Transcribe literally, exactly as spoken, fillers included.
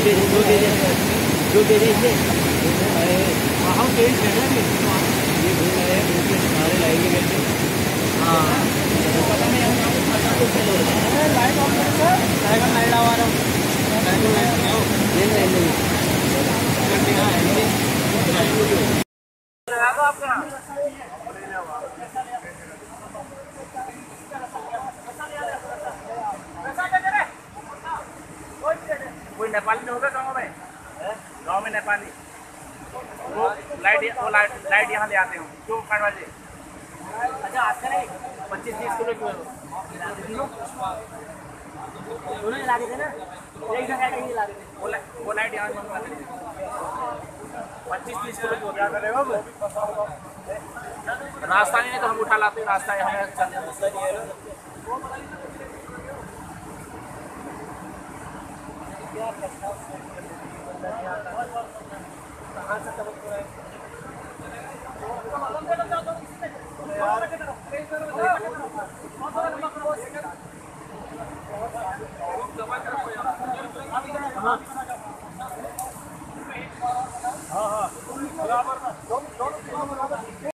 दे दो दे दे दो दे दे इसे हम तेज है ना ये घूम रहे हैं उनके सारे लाएंगे कैसे। हाँ पता नहीं लाइट ऑन करो लाइट लाइट लगा रहा हूँ ये नहीं नहीं कोई नेपाली होगा गाँव में गाँव में नेपाली वो लाइट वो लाइट लाइट यहाँ ले आते हो क्यों पाँच बजे। अच्छा आपका नहीं पच्चीस तीस किलो क्यों दोनों ला के थे ना एक जगह का ही ला के थे वो वो लाइट यहाँ मंगवा थे पच्चीस तीस किलो क्यों क्या करेगा रास्ता नहीं है तो हम उठा लाते रास्ता यहाँ रास्ता नहीं है। हाँ